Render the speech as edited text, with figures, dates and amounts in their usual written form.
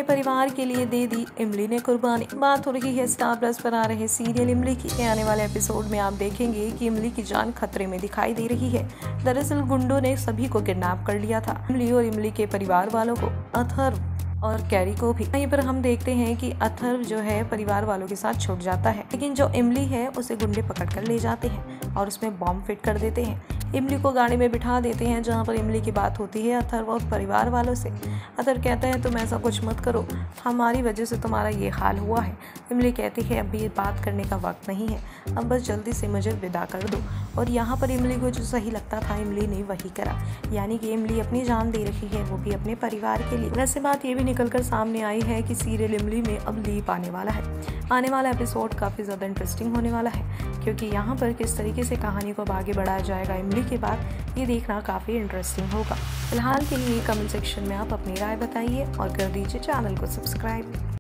अपने परिवार के लिए दे दी इमली ने कुर्बानी। बात हो रही है स्टार प्लस पर आ रहे सीरियल इमली की। आने वाले एपिसोड में आप देखेंगे कि इमली की जान खतरे में दिखाई दे रही है। दरअसल गुंडों ने सभी को किडनैप कर लिया था, इमली और इमली के परिवार वालों को, अथर्व और कैरी को भी। वहीं पर हम देखते हैं कि अथर्व जो है परिवार वालों के साथ छूट जाता है, लेकिन जो इमली है उसे गुंडे पकड़ कर ले जाते हैं और उसमें बॉम्ब फिट कर देते हैं। इमली को गाड़ी में बिठा देते हैं, जहां पर इमली की बात होती है अथर्व और परिवार वालों से। अथर्व कहता है तुम ऐसा कुछ मत करो, हमारी वजह से तुम्हारा ये हाल हुआ है। इमली कहती है अभी बात करने का वक्त नहीं है, अब बस जल्दी से मुझे विदा कर दो। और यहाँ पर इमली को जो सही लगता था इमली ने वही करा, यानी कि इमली अपनी जान दे रही है, वो भी अपने परिवार के लिए। वैसे बात ये भी निकलकर सामने आई है कि सीरियल इमली में अब लीप आने वाला है। आने वाला एपिसोड काफ़ी ज़्यादा इंटरेस्टिंग होने वाला है, क्योंकि यहाँ पर किस तरीके से कहानी को अब आगे बढ़ाया जाएगा इमली के बाद, ये देखना काफ़ी इंटरेस्टिंग होगा। फिलहाल के लिए कमेंट सेक्शन में आप अपनी राय बताइए और कर दीजिए चैनल को सब्सक्राइब।